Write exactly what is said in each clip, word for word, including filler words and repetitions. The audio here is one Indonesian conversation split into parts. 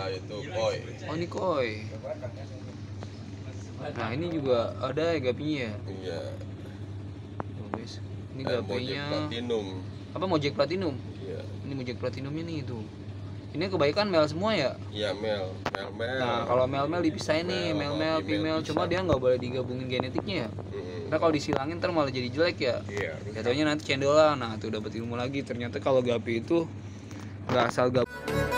itu koi. Oh ini koi. Nah ini juga ada ya gapinya ya. Iya. Tuh guys, ini Eh, Mojek gapinya. Platinum. Apa Mojek Platinum? Iya. Ini Mojek Platinumnya nih itu. Ini kebaikan mel semua ya. Iya mel, mel mel. Nah kalau mel-mel dipisahin nih, Mel, mel-mel, female female. bisa. Cuma dia nggak boleh digabungin genetiknya ya. Mm-mm. Karena kalau disilangin ntar malah jadi jelek ya. Iya. Jatuhnya nanti cendolan. Nah tuh dapat ilmu lagi. Ternyata kalau gapi itu nggak asal gapi.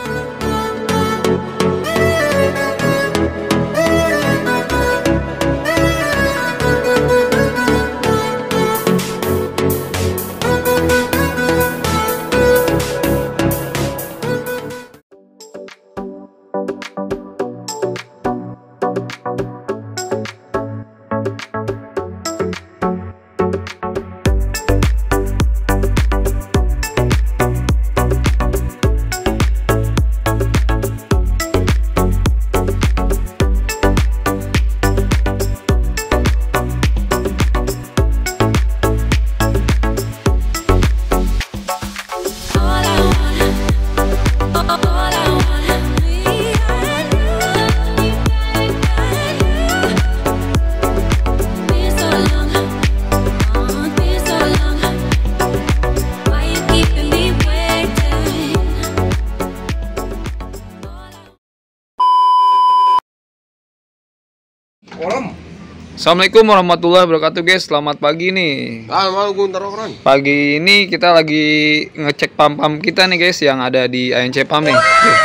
Assalamualaikum warahmatullahi wabarakatuh guys, selamat pagi nih. Ah, mau gue ntar keren. Pagi ini kita lagi ngecek pam-pam kita nih guys yang ada di A N C Pam nih. Tuh.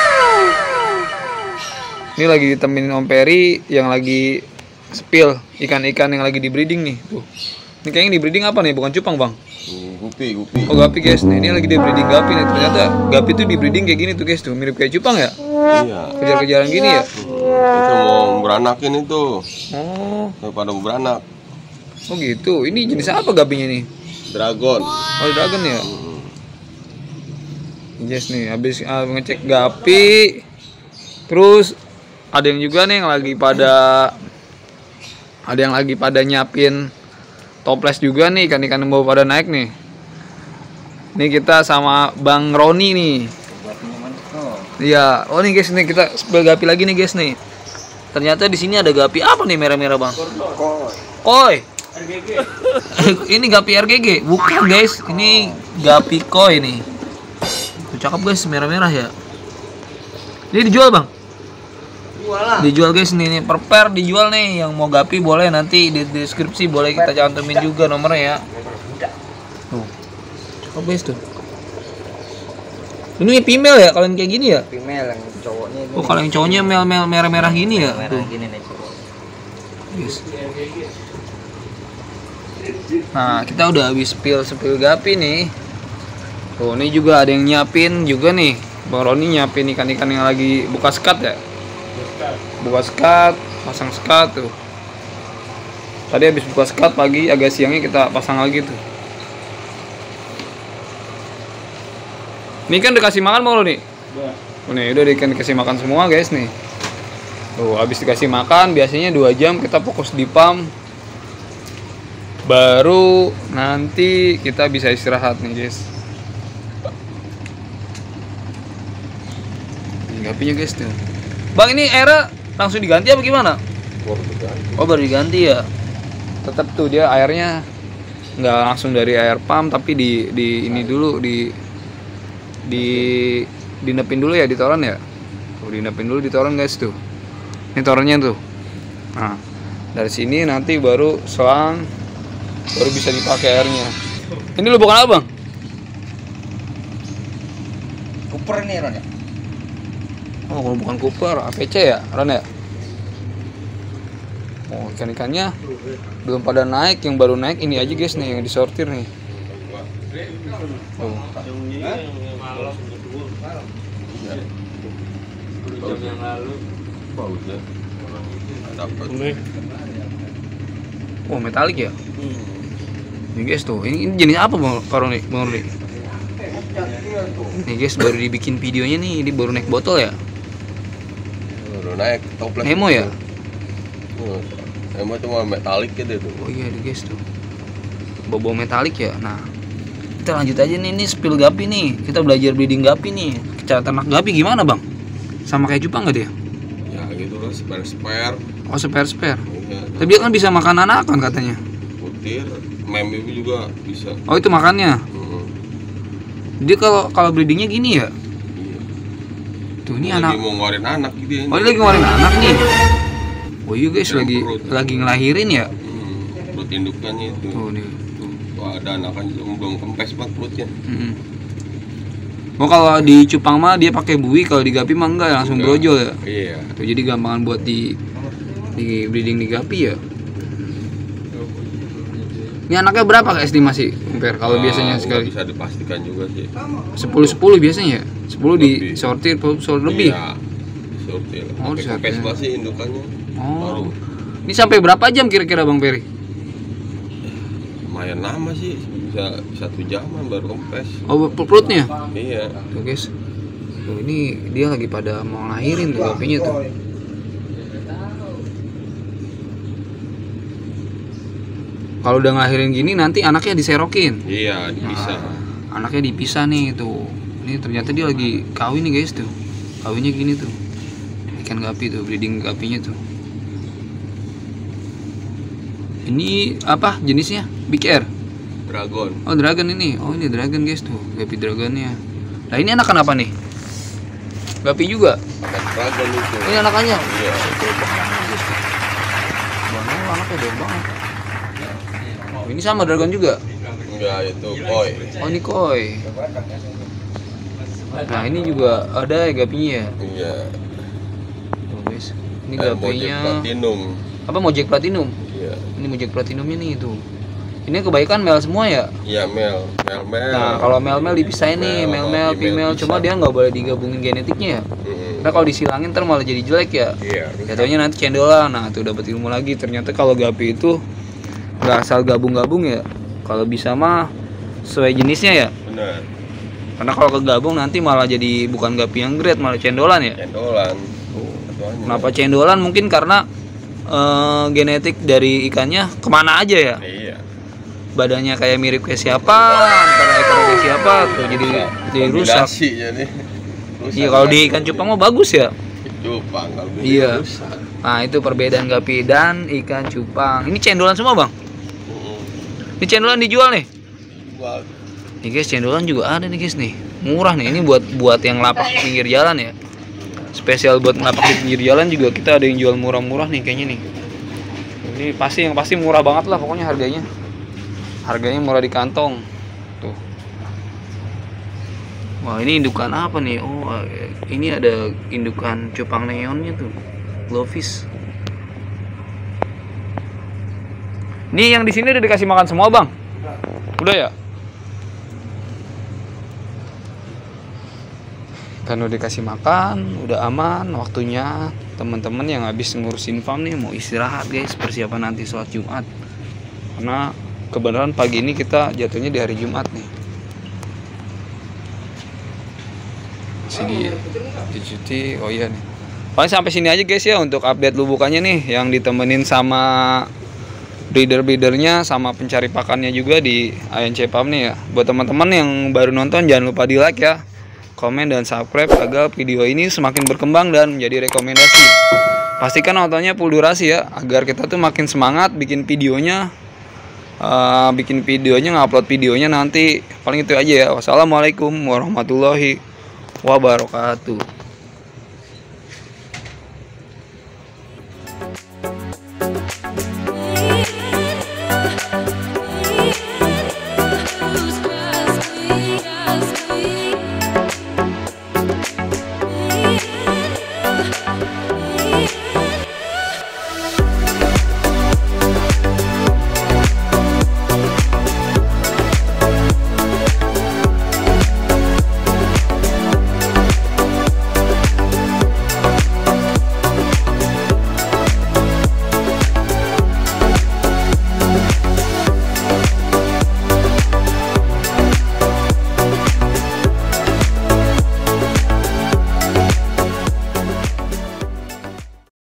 Ini lagi ditemenin Om Peri yang lagi spill ikan-ikan yang lagi di breeding nih. Tuh. Ini kayaknya di breeding apa nih? Bukan cupang bang? Hmm, gupi, gupi. Oh gapi guys, nih ini lagi di breeding gapi nih. Ternyata gapi tuh di breeding kayak gini tuh guys tuh, mirip kayak cupang ya? Iya. Kejar-kejaran gini ya? Hmm, itu mau beranakin itu. Oh, Daripada mau beranak. oh gitu. Ini jenis apa gapinya nih? Dragon. Oh dragon ya? Hmm. Yes nih, habis uh, ngecek gapi. Terus ada yang juga nih yang lagi pada ada yang lagi pada nyiapin toples juga nih, ikan-ikan yang mau pada naik nih. Nih kita sama Bang Roni nih. Iya, oh nih guys nih kita spill gapi lagi nih guys nih. Ternyata di sini ada gapi apa nih merah-merah bang? Koi. R G G. Ini gapi R G G, bukan guys. Ini gapi koi nih. Tuh, cakep guys, merah-merah ya. Ini dijual bang? Dijual guys nih, nih per pair dijual nih. Yang mau gapi boleh nanti di deskripsi boleh kita cantumin juga nomornya ya. Tuh, cakep guys tuh. Ini female ya kalau yang kayak gini ya? Female yang cowoknya ini. Oh kalau yang cowoknya mel mel merah merah gini ya? Merah Tuh. gini nih cowok. Yes. Nah kita udah habis spill spill gapi nih. Tuh ini juga ada yang nyiapin juga nih. Bang Roni nyiapin ikan-ikan yang lagi buka skat ya? Buka skat, pasang skat tuh. Tadi habis buka skat pagi, agak siangnya kita pasang lagi tuh. Ini kan dikasih makan mau lo nih? Oh, nih udah ikan dikasih makan semua guys nih. Tuh habis dikasih makan biasanya dua jam kita fokus di pam. Baru nanti kita bisa istirahat nih guys. Ini gapinya guys tuh. Bang ini airnya langsung diganti apa gimana? Oh baru diganti ya. Tetap tuh dia airnya nggak langsung dari air pam tapi di di ini dulu di di dinepin dulu ya di toran ya. Tuh dinepin dulu di toran guys tuh. Ini torannya tuh. Nah, dari sini nanti baru selang baru bisa dipakai airnya. Ini lu bukan apa, Bang? Cooper nih Ron ya. Oh, kalau bukan Cooper, A P C ya, Ron ya? Oh, ikan-ikannya belum pada naik, yang baru naik ini aja guys nih yang disortir nih. Oh. Jam yang lalu bagus ya. Dapat. Oh, metalik ya? Ini guys tuh, ini, ini jenis apa Bang Roni? Bang Roni? Nih guys baru dibikin videonya nih, ini baru naik botol ya? Baru naik toples. Nemo ya? Oh, Nemo cuma metalik gitu tuh. Oh iya nih guys tuh. Bobo metalik ya. Nah, kita lanjut aja nih, ini spill gapi nih. Kita belajar breeding gapi nih. Cara ternak gapi gimana, Bang? Sama kayak cupang nggak dia? Ya gitu lah, spare spare. Oh spare spare. Ya, Tapi dia kan bisa makan anakan katanya. Putir, mem itu juga bisa. Oh itu makannya. Hmm. Dia kalau kalau breedingnya gini ya. Iya. Tuh ini Lagi anak. mau ngeluarin anak gitu ya. Oh ini lagi ngeluarin anak nih. Oh iya guys, Dalam lagi perut. lagi ngelahirin ya. Hmm. Perut indukannya itu. Tuh nih. Tuh, tuh ada anakan juga belum kempes banget perutnya. Mm-mm. Oh kalau di cupang mah dia pakai bui, kalau di gapi mah enggak langsung Enggak. brojol ya. Iya. Tuh jadi gampangan buat di di breeding di gapi ya. Ini anaknya berapa kak estimasi Per kalau Ah, biasanya nggak sekali? bisa dipastikan juga sih. sepuluh sepuluh biasanya ya? sepuluh di Lebih. sortir sepuluh lebih. Iya. Disortir. Oh, Pakai disortir. kempes banget sih indukannya. Oh. Baru. Ini sampai berapa jam kira-kira Bang Peri? Lumayan lama sih, bisa satu jaman baru kempes. Oh per- perutnya? Iya. Tuh guys. Tuh ini dia lagi pada mau ngelahirin tuh gapinya tuh. Kalau udah ngelahirin gini nanti anaknya diserokin. Iya, bisa. Nah, anaknya dipisah nih tuh. Ini ternyata dia lagi kawin nih guys tuh. Kawinnya gini tuh. Ikan gapi tuh, breeding gapinya tuh. Ini apa jenisnya? Big Air. Dragon. Oh dragon ini. Oh ini dragon guys tuh, gapi dragonnya. Nah ini anakan apa nih? Gapi juga. Anak dragon itu. Ini anakannya. Iya. Bang, anaknya gede banget. Oh, ini sama dragon juga. Enggak, itu koi. Oh ini koi. Nah ini juga ada ya gapinya ya. Iya. Tuh guys. Ini Dan Mojek gapinya. Platinum. Apa Mojek Platinum? Iya. Ini Mojek Platinumnya nih tuh. Ini kebaikan male semua ya. Iya, mel. Mel mel. Nah kalau male-male dipisahin nih, Male, male-male, female. female Cuma bisa. dia nggak boleh digabungin genetiknya ya. Mm-mm. Karena kalau disilangin ntar malah jadi jelek ya. Iya. Jatuhnya nanti cendolan. Nah tuh dapat ilmu lagi. Ternyata kalau gapi itu nggak asal gabung-gabung ya. Kalau bisa mah sesuai jenisnya ya. Benar. Karena kalau kegabung nanti malah jadi bukan gapi yang grade, malah cendolan ya. Cendolan. Satuannya. Kenapa cendolan? Mungkin karena eh, genetik dari ikannya kemana aja ya. Iya. Badannya kayak mirip kayak siapa, antara ekor kayak siapa tuh jadi jadi rusak. Kombinasi jadi. Rusak. Iya kalau di ikan cupang mah bagus ya. Cupang kalau beda Iya. rusak. Nah itu perbedaan gapi dan ikan cupang. Ini cendolan semua bang. Mm-mm. Ini cendolan dijual nih. Jual. Nih guys cendolan juga ada nih guys nih. Murah nih. Ini buat buat yang lapak pinggir jalan ya. Spesial buat lapak di pinggir jalan juga kita ada yang jual murah-murah nih kayaknya nih. Ini pasti yang pasti murah banget lah pokoknya harganya. Harganya murah di kantong. Tuh. Wah, ini indukan apa nih? Oh, ini ada indukan cupang neonnya tuh. Glowfish. Ini yang di sini udah dikasih makan semua, Bang? Udah ya? Kan udah dikasih makan, udah aman waktunya. Teman-teman yang habis ngurusin farm nih mau istirahat, guys, persiapan nanti sholat Jumat. Karena kebenaran pagi ini kita jatuhnya di hari Jumat nih. Masih di dicuci. Oh iya nih. Paling sampai sini aja guys ya untuk update lubukannya nih yang ditemenin sama breeder-breedernya sama pencari pakannya juga di A N C Farm nih ya. Buat teman-teman yang baru nonton jangan lupa di like ya, komen dan subscribe agar video ini semakin berkembang dan menjadi rekomendasi. Pastikan nontonnya full durasi ya agar kita tuh makin semangat bikin videonya. Uh, bikin videonya, ngupload videonya nanti. Paling itu aja ya. Wassalamualaikum warahmatullahi wabarakatuh.